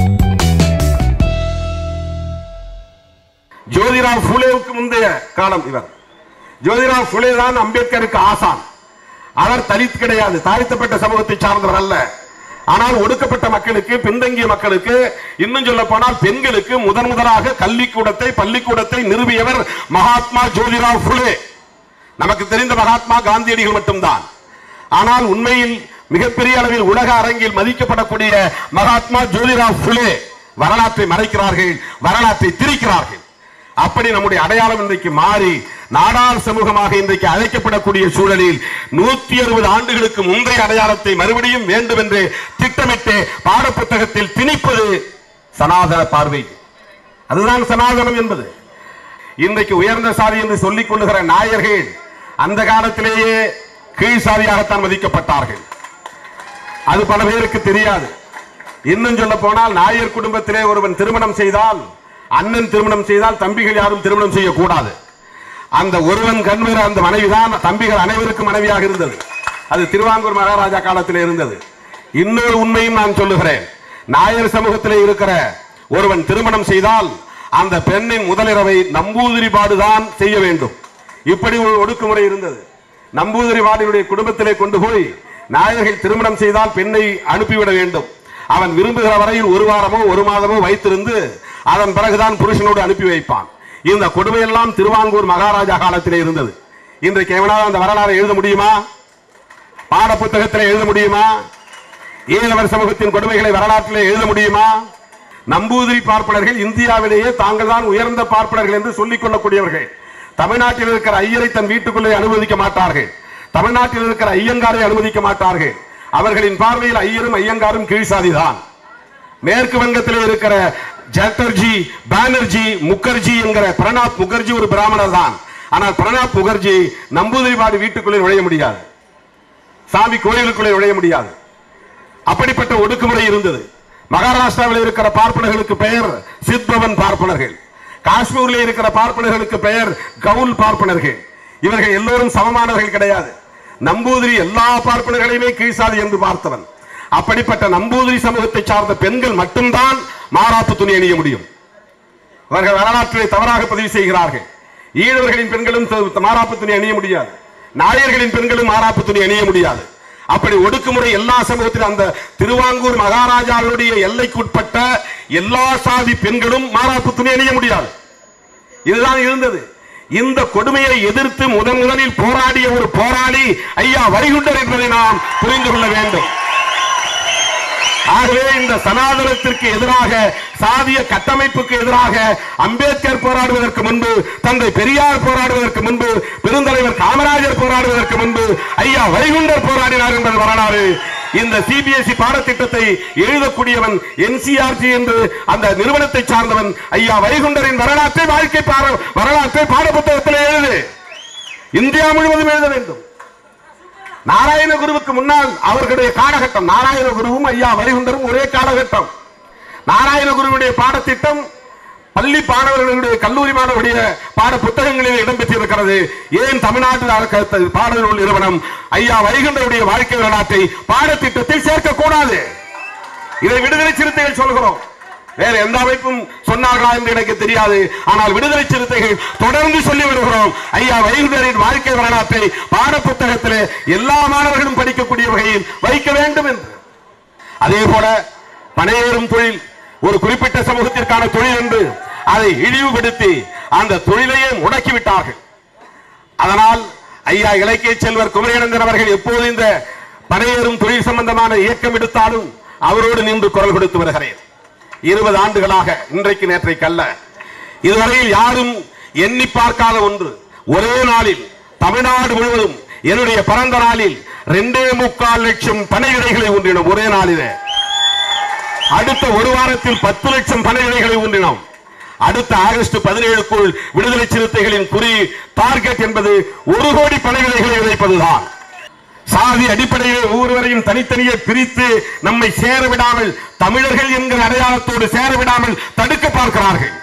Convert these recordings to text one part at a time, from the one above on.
ஜோதிராவ் ஃபுலேவுக்கு முந்தைய காலம் இவர். ஜோதிராவ் ஃபுலே தான் அம்பேத்கருக்கு ஆசான். அவர் தலித் கிடையாது, தாழ்த்தப்பட்ட சமூகத்தை சார்ந்தவர் அல்ல. ஆனால் ஒடுக்கப்பட்ட மக்களுக்கு, பின்தங்கிய மக்களுக்கு, இன்னும் சொல்ல போனால் பெண்களுக்கு முதலாக கல்விக்கூடத்தை, பள்ளிக்கூடத்தை நிறுவியவர் மகாத்மா ஜோதிராவ் ஃபுலே. நமக்கு தெரிந்த மகாத்மா காந்தியடிகள் மட்டும்தான். ஆனால் உண்மையில் மிகப்பெரிய அளவில் உலக அரங்கில் மதிக்கப்படக்கூடிய மகாத்மா ஜோதிராவ் ஃபுலே வரலாற்றை மறைக்கிறார்கள், வரலாற்றை திரிக்கிறார்கள். அப்படி நம்முடைய அடையாளம் இன்றைக்கு மாறி நாடார் சமூகமாக இன்றைக்கு அழைக்கப்படக்கூடிய சூழலில் 160 ஆண்டுகளுக்கு முந்தைய அடையாளத்தை மறுபடியும் வேண்டும் என்று திட்டமிட்டு பாடப்புத்தகத்தில் திணிப்பது சனாதன பார்வை. அதுதான் சனாதனம் என்பது. இன்றைக்கு உயர்ந்த சாதி என்று சொல்லிக் கொள்ளுகிற நாயர்கள் அந்த காலத்திலேயே கீழ் சாதியாகத்தான் மதிக்கப்பட்டார்கள். அது பல பேருக்கு தெரியாது. இன்னும் சொல்ல போனால் நாயர் குடும்பத்திலே ஒருவன் திருமணம் செய்தால், அண்ணன் திருமணம் செய்தால் தம்பிகள் யாரும் திருமணம் செய்யக்கூடாது. அந்த ஒருவன் கண்வர அந்த மனைவிதான் தம்பிகள் அனைவருக்கும் மனைவியாக இருந்தது. அது திருவாங்கூர் மகாராஜா காலத்தில் இருந்தது. இன்னொரு உண்மையும் நான் சொல்லுகிறேன். நாயர் சமூகத்திலே இருக்கிற ஒருவன் திருமணம் செய்தால் அந்த பெண்ணின் முதலிரவை நம்பூதிரிபாடுதான் செய்ய வேண்டும். இப்படி ஒரு ஒடுக்குமுறை இருந்தது. நம்பூதிரிபாடினுடைய குடும்பத்திலே கொண்டு போய் நாயர்கள் திருமணம் செய்தால் பெண்ணை அனுப்பிவிட வேண்டும். அவன் விரும்புகிற வரையில் ஒரு வாரமோ ஒரு மாதமோ வைத்திருந்து அதன் பிறகுதான் புருஷனோடு அனுப்பி வைப்பான். இந்த கொடுமையெல்லாம் திருவாங்கூர் மகாராஜா காலத்திலே இருந்தது. இன்றைக்கு எவனாவது அந்த வரலாறு எழுத முடியுமா? பாட புத்தகத்திலே எழுத முடியுமா? ஈழவர் சமூகத்தின் கொடுமைகளை வரலாற்றிலே எழுத முடியுமா? நம்பூதிரி பார்ப்பனர்கள் இந்தியாவிலேயே தாங்கள் தான் உயர்ந்த பார்ப்பனர்கள் என்று சொல்லிக் கொள்ளக்கூடியவர்கள். தமிழ்நாட்டில் இருக்கிற ஐயரை தன் வீட்டுக்குள்ளே அனுமதிக்க மாட்டார்கள். தமிழ்நாட்டில் இருக்கிற ஐயங்காரை அனுமதிக்க மாட்டார்கள். அவர்களின் பார்வையில் ஐயரும் ஐயங்காரும் கீழ்சாதிதான். மேற்கு வங்கத்தில் இருக்கிற சட்டர்ஜி, பானர்ஜி, முகர்ஜி என்கிற பிரணாப் முகர்ஜி ஒரு பிராமணர் தான். ஆனால் பிரணாப் முகர்ஜி நம்பூதிரிபாடு வீட்டுக்குள்ளே நுழைய முடியாது, சாமி கோயிலுக்குள்ளே நுழைய முடியாது. அப்படிப்பட்ட ஒடுக்குமுறை இருந்தது. மகாராஷ்டிராவில் இருக்கிற பார்ப்பனர்களுக்கு பெயர் சித்பவன் பார்ப்பனர்கள். காஷ்மீரில் இருக்கிற பார்ப்பனர்களுக்கு பெயர் கவுல் பார்ப்பனர்கள். இவர்கள் எல்லோரும் சமமானவர்கள் கிடையாது. நம்பூதிரி எல்லா பார்ப்பனர்களையுமே கீழ்சாதி என்று பார்த்தவன். அப்படிப்பட்ட நம்பூதிரி சமூகத்தை சார்ந்த பெண்கள் மட்டும்தான் மாறாப்பு துணி அணிய முடியும். அவர்கள் வரலாற்றை தவறாக பதிவு செய்கிறார்கள். ஈழவர்களின் பெண்களும் மாறாப்பு துணி அணிய முடியாது, நாயர்களின் பெண்களும் மாறாப்பு துணி அணிய முடியாது. அப்படி ஒடுக்குமுறை எல்லா சமூகத்திலும் அந்த திருவாங்கூர் மகாராஜாவுடைய எல்லைக்குட்பட்ட எல்லா சாதி பெண்களும் மாறாப்பு துணி அணிய முடியாது. இதுதான் இருந்தது. இந்த கொடுமையை எதிர்த்து முதலில் போராடிய ஒரு போராளி ஐயா வைகுண்டர் என்பதை நாம் புரிந்து கொள்ள வேண்டும். ஆகவே இந்த சனாதனத்திற்கு எதிராக, சாதிய கட்டமைப்புக்கு எதிராக அம்பேத்கர் போராடுவதற்கு முன்பு, தந்தை பெரியார் போராடுவதற்கு முன்பு, பெருந்தலைவர் காமராஜர் போராடுவதற்கு முன்பு ஐயா வைகுண்டர் போராடினார் என்பது வரலாறு. இந்த சிபிஎஸ்இ பாடத்திட்டத்தை எழுதக்கூடியவன் என்சிஆர்டி என்று அந்த நிறுவனத்தை சார்ந்தவன் ஐயா வைகுண்டரின் வரலாற்றை வரலாற்றை பாடப்புத்தகத்தில் எழுது. இந்தியா முழுவதும் எழுத வேண்டும். நாராயணகுருவுக்கு முன்னால் அவர்களுடைய காலகட்டம், நாராயணகுருவும் ஐயா வைகுண்டரும் ஒரே காலகட்டம். நாராயணகுருவுடைய பாடத்திட்டம் பள்ளி மாணவர்களுடைய, கல்லூரி மாணவர்களுடைய பாட புத்தகங்களில் இடம்பெற்றிருக்கிறது. ஏன் தமிழ்நாட்டில் பாடநூல் நிறுவனம் ஐயா வைகுண்டருடைய வாழ்க்கை வரலாற்றை பாடத்திட்டத்தில் சேர்க்கக்கூடாது? இதை விடுதலை சிறுத்தைகள் சொல்கிறோம். வேற எந்த அமைப்பும் சொன்னார்களா என்று எனக்கு தெரியாது. ஆனால் விடுதலை சிறுத்தைகள் தொடர்ந்து சொல்லி வருகிறோம், ஐயா வைகுண்டரின் வாழ்க்கை வரலாற்றை பாடப்புத்தகத்தில் எல்லா மாணவர்களும் படிக்கக்கூடிய வகையில் வைக்க வேண்டும் என்று. அதே போல பனையேறும் தொழில் ஒரு குறிப்பிட்ட சமூகத்திற்கான தொழில் என்று அதை இழிவுபடுத்தி அந்த தொழிலையே முடக்கிவிட்டார்கள். அதனால் ஐயா இலக்கிய செல்வர் குமரேனந்தன் அவர்கள் எப்போது இந்த பனையேறும் தொழில் சம்பந்தமான இயக்கம் எடுத்தாலும் அவரோடு நின்று குரல் கொடுத்து வருகிறேன். 20 ஆண்டுகளாக, இன்றைக்கு நேற்றைக்கு அல்ல, இதுவரையில் யாரும் எண்ணி பார்க்காத ஒன்று. ஒரே நாளில் தமிழ்நாடு முழுவதும் என்னுடைய பிறந்த நாளில் 2.25 லட்சம் பனை விதைகளை ஊன்றினோம். ஒரே நாளிலே. அடுத்த ஒரு வாரத்தில் 10 லட்சம் பனை விதைகளை ஊன்றினோம். அடுத்த ஆகஸ்ட் 17க்குள் விடுதலை சிறுத்தைகளின் குறி டார்கெட் என்பது 1 கோடி பனை விதைகளை விதைப்பதுதான். சாதி அடிப்படையில் ஒவ்வொருவரையும் தனித்தனியே பிரித்து நம்மை சேரவிடாமல், தமிழர்கள் என்கிற அடையாளத்தோடு சேரவிடாமல் தடுக்க பார்க்கிறார்கள்.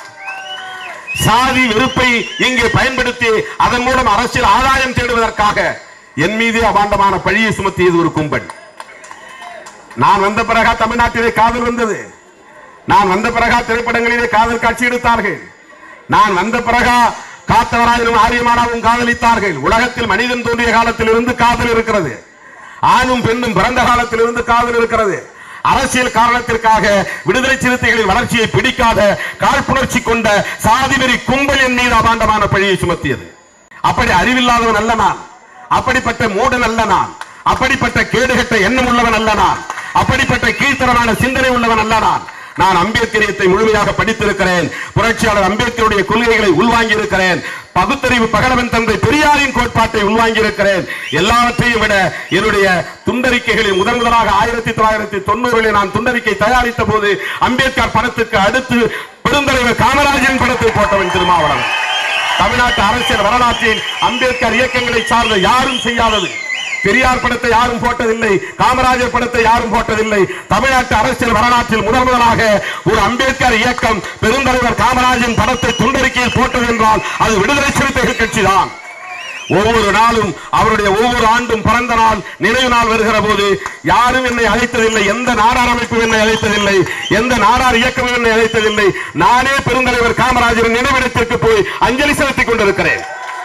சாதி வெறுப்பை இங்கே பயன்படுத்தி அதன் மூலம் அரசியல் ஆதாயம் தேடுவதற்காக என் மீதே அபாண்டமான பழியை சுமத்தியது ஒரு கும்பல். நான் வந்த பிறகு தமிழ்நாட்டிலே காதல் வந்தது. நான் வந்த பிறகா திரைப்படங்களிலே காதல் காட்சி எடுத்தார்கள். நான் வந்த பிறகா காத்தவராயினும் ஆரியமானாவும் காதலித்தார்கள். உலகத்தில் மனிதன் தோன்றிய காலத்தில் இருந்து காதல் இருக்கிறது. ஆணும் பெண்ணும் பிறந்த காலத்தில் இருந்து காதல் இருக்கிறது. அரசியல் காரணத்திற்காக விடுதலை சிறுத்தைகளின் வளர்ச்சியை பிடிக்காத காழ்ப்புணர்ச்சி கொண்ட சாதிவெறி கும்பல் என் மீது அபாண்டமான பழியை சுமத்தியது. அப்படி அறிவில்லாதவன் அல்ல நான், அப்படிப்பட்ட மூடன் அல்ல நான், அப்படிப்பட்ட கேடுகட்ட எண்ணம் உள்ளவன் அல்ல நான், அப்படிப்பட்ட கீழ்த்தரமான சிந்தனை உள்ளவன் அல்ல நான். நான் அம்பேத்கரியத்தை முழுமையாக படித்திருக்கிறேன். புரட்சியாளர் அம்பேத்கருடைய கொள்கைகளை உள்வாங்கி இருக்கிறேன். பகுத்தறிவு பகலவன் தந்தை பெரியாரின் கோட்பாட்டை உள்வாங்கி இருக்கிறேன். எல்லாவற்றையும் விட என்னுடைய துண்டறிக்கைகளில் முதலாக 1990 நான் துண்டறிக்கை தயாரித்த போது அம்பேத்கர் படத்துக்கு அடுத்து பெருந்தலைவர் காமராஜரின் படத்தை போட்டவன் திருமாவளவன். தமிழ்நாட்டு அரசியல் வரலாற்றில் அம்பேத்கர் இயக்கங்களை சார்ந்த யாரும் செய்யாதது. பெரியார் படத்தை யாரும் போட்டதில்லை, காமராஜர் படத்தை யாரும் போட்டதில்லை. தமிழ்நாட்டு அரசியல் வரலாற்றில் முதலாக ஒரு அம்பேத்கர் இயக்கம் பெருந்தலைவர் காமராஜின் படத்தை துண்டறிக்கையில் போட்டது என்றால் அது விடுதலை சிறுத்தைகள் கட்சி தான். ஒவ்வொரு நாளும் அவருடைய ஒவ்வொரு ஆண்டும் பிறந்த நாள் நினைவு நாள் வருகிற போது யாரும் என்னை அழைத்ததில்லை, எந்த நாடார் அமைப்பு என்னை அழைத்ததில்லை, எந்த நாடார் இயக்கம் என்னை அழைத்ததில்லை. நானே பெருந்தலைவர் காமராஜரின் நினைவிடத்திற்கு போய் அஞ்சலி செலுத்திக் கொண்டிருக்கிறேன்.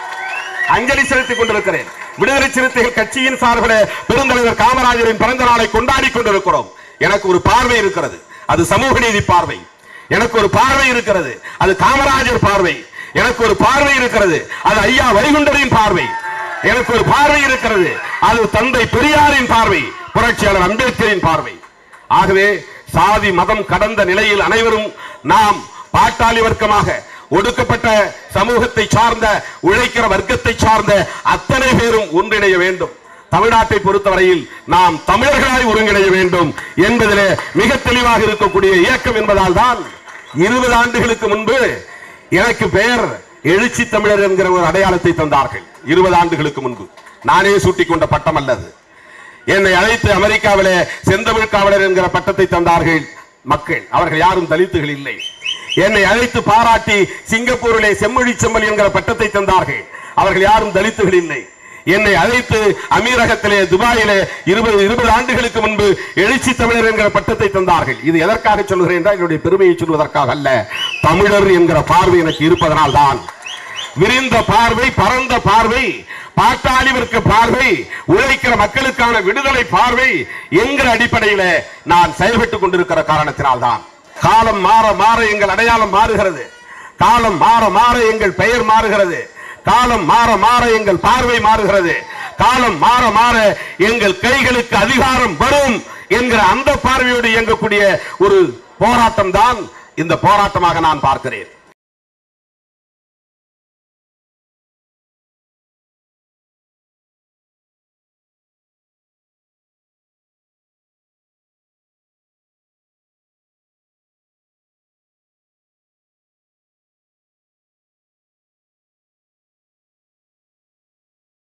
விடுதலை சிறுத்தைகள் கட்சியின் சார்பில் பெருந்தலைவர் காமராஜரின் பிறந்த நாளை கொண்டாடி கொண்டிருக்கிறோம். எனக்கு ஒரு பார்வை இருக்கிறது, அது சமூக நீதி பார்வை. எனக்கு ஒரு பார்வை இருக்கிறது, அது காமராஜர் பார்வை. எனக்கு ஒரு பார்வை இருக்கிறது, அது ஐயா வைகுண்டரின் பார்வை. எனக்கு ஒரு பார்வை இருக்கிறது, அது தந்தை பெரியாரின் பார்வை, புரட்சியாளர் அம்பேத்கரின் பார்வை. ஆகவே சாதி மதம் கடந்த நிலையில் அனைவரும் நாம் பாட்டாளி வர்க்கமாக ஒடுக்கப்பட்ட சமூகத்தை சார்ந்த உழைக்கிற வர்க்கத்தை சார்ந்த அத்தனை பேரும் ஒன்றிணைய வேண்டும். தமிழ்நாட்டை பொறுத்தவரையில் நாம் தமிழர்களாய் ஒருங்கிணைய வேண்டும் என்பதிலே மிக தெளிவாக இருக்கக்கூடிய இயக்கம் என்பதால் தான் 20 ஆண்டுகளுக்கு முன்பு எனக்கு பெயர் எழுச்சி தமிழர் என்கிற ஒரு அடையாளத்தை தந்தார்கள். 20 ஆண்டுகளுக்கு முன்பு நானே சூட்டிக் கொண்ட பட்டம் அல்லது. என்னை அழைத்து அமெரிக்காவிலே செந்தமிழ் காவலர் என்கிற பட்டத்தை தந்தார்கள் மக்கள். அவர்கள் யாரும் தலித்துகள் இல்லை. என்னை அழைத்து பாராட்டி சிங்கப்பூரிலே செம்மொழி செம்மல் என்கிற பட்டத்தை தந்தார்கள். அவர்கள் யாரும் தலித்துகள் இல்லை. என்னை அழைத்து அமீரகத்திலே துபாயிலே 20 ஆண்டுகளுக்கு முன்பு எழுச்சி தமிழர் என்கிற பட்டத்தை தந்தார்கள். இது எதற்காக சொல்கிறேன் என்றால் என்னுடைய பெருமையை சொல்வதற்காக அல்ல. தமிழர் என்கிற பார்வை எனக்கு இருப்பதனால் தான். விரிந்த பார்வை, பரந்த பார்வை, பாட்டாளி வர்க்க பார்வை, உழைக்கிற மக்களுக்கான விடுதலை பார்வை என்கிற அடிப்படையில் நான் செயல்பட்டுக் கொண்டிருக்கிற காரணத்தினால் தான். காலம் மாற மாற எங்கள் அடையாளம் மாறுகிறது. காலம் மாற மாற எங்கள் பெயர் மாறுகிறது. காலம் மாற மாற எங்கள் பார்வை மாறுகிறது. காலம் மாற மாற எங்கள் கைகளுக்கு அதிகாரம் வரும் என்கிற அந்த பார்வையோடு இயங்கக்கூடிய ஒரு போராட்டம் தான் இந்த போராட்டமாக நான் பார்க்கிறேன்.